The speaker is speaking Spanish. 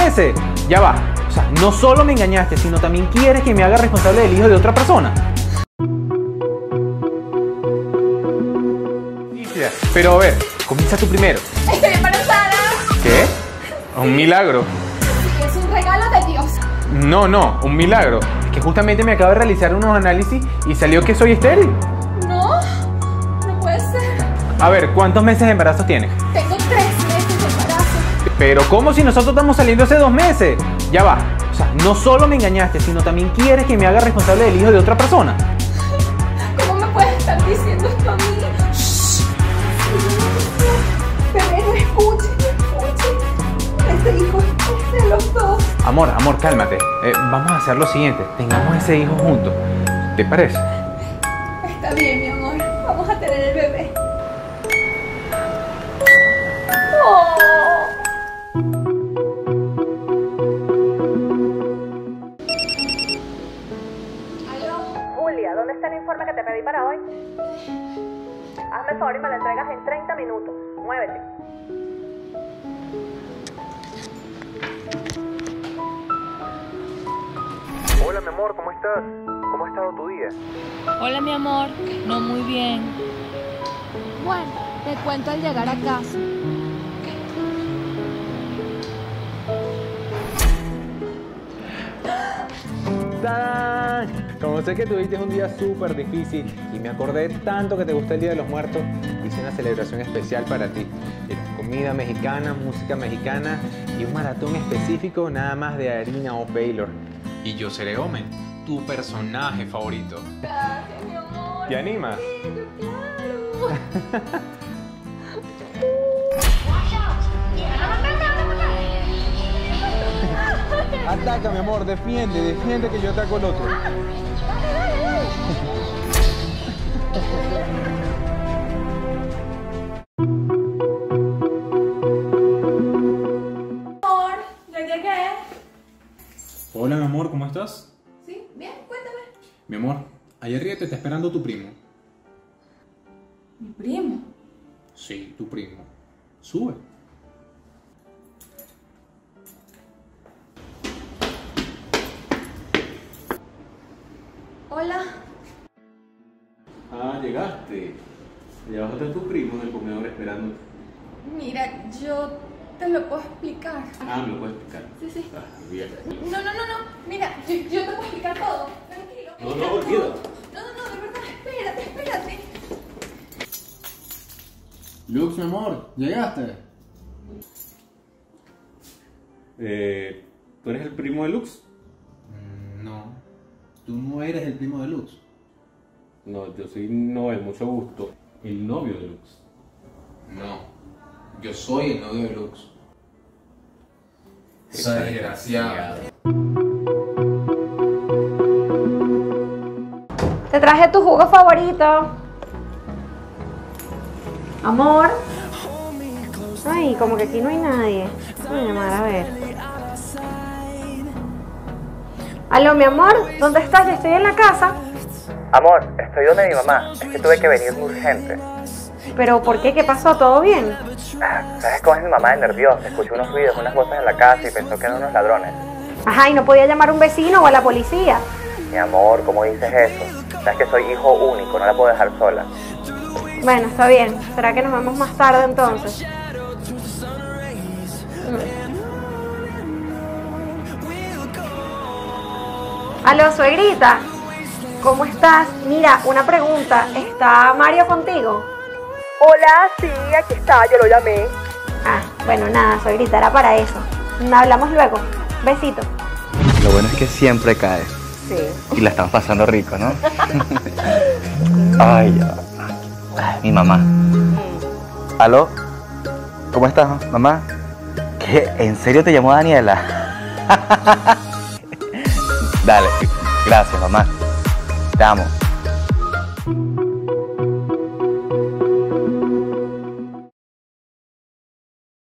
meses. Ya va. O sea, no solo me engañaste, sino también quieres que me haga responsable del hijo de otra persona. Pero a ver, comienza tú primero. Estoy embarazada. ¿Qué? Un milagro. Es un regalo de Dios. No, un milagro. Es que justamente me acabo de realizar unos análisis y salió que soy estéril. No puede ser. A ver, ¿cuántos meses de embarazo tienes? Tengo 3 meses de embarazo. Pero ¿cómo si nosotros estamos saliendo hace 2 meses? Ya va. O sea, no solo me engañaste, sino también quieres que me haga responsable del hijo de otra persona. ¿Cómo me puedes estar diciendo esto a mí? Bebé, no escuche. Este hijo es de los dos. Amor, cálmate. Vamos a hacer lo siguiente. Tengamos ese hijo juntos. ¿Te parece? Está bien, mi amor. Vamos a tener el bebé. Oh. ¿Aló? Julia, ¿dónde está el informe que te pedí para hoy? Hazme el favor y me lo entregas en 30 minutos. Muévete. Hola, mi amor, ¿cómo estás? ¿Cómo ha estado tu día? Hola, mi amor. No muy bien. Bueno, te cuento al llegar a casa. ¡Tarán! Como sé que tuviste un día súper difícil y me acordé tanto que te gusta el Día de los Muertos, hice una celebración especial para ti. Mira, comida mexicana, música mexicana y un maratón específico nada más de Harina of Baylor. Y yo seré Omen, tu personaje favorito. Gracias, mi amor. ¿Te animas? Sí, claro. Ataca, mi amor, defiende que yo ataco al otro. Amor, ya llegué. Hola, mi amor, ¿cómo estás? Sí, bien, cuéntame. Mi amor, allá arriba te está esperando tu primo. Mi primo. Sí, tu primo. Sube. Hola. Ah, llegaste. Allá abajo está tu primo en el comedor esperando. Mira, yo te lo puedo explicar. Ah, ¿me lo puedes explicar? Sí. Ah, bien. No. Mira, yo te puedo explicar todo. Tranquilo. No, olvídalo. No, de verdad, espérate. Lux, mi amor, llegaste. ¿Tú eres el primo de Lux? No. Tú no eres el primo de Lux. No, yo soy Noel, mucho gusto. El novio de Lux. No. Yo soy el novio de Lux. Esa desgraciada. Te traje tu jugo favorito. Amor. Ay, como que aquí no hay nadie. Voy a llamar a ver. Aló, mi amor, ¿dónde estás? Ya estoy en la casa. Amor, estoy donde mi mamá. Es que tuve que venir muy urgente. ¿Pero por qué? ¿Qué pasó? ¿Todo bien? ¿Sabes cómo es mi mamá de nerviosa? Escuchó unos ruidos, unas voces en la casa y pensó que eran unos ladrones. Ajá, ¿y no podía llamar a un vecino o a la policía? Mi amor, ¿cómo dices eso? Sabes que soy hijo único, no la puedo dejar sola. Bueno, está bien. ¿Será que nos vemos más tarde entonces? Aló, suegrita. ¿Cómo estás? Mira, una pregunta. ¿Está Mario contigo? Hola, sí, aquí está, yo lo llamé. Ah, bueno, nada, suegrita, era para eso. Hablamos luego. Besito. Lo bueno es que siempre cae. Sí. Y la estamos pasando rico, ¿no? Ay, ya. Ay, mi mamá. ¿Aló? ¿Cómo estás, mamá? ¿Qué? ¿En serio te llamó Daniela? Dale, gracias, mamá. Te amo.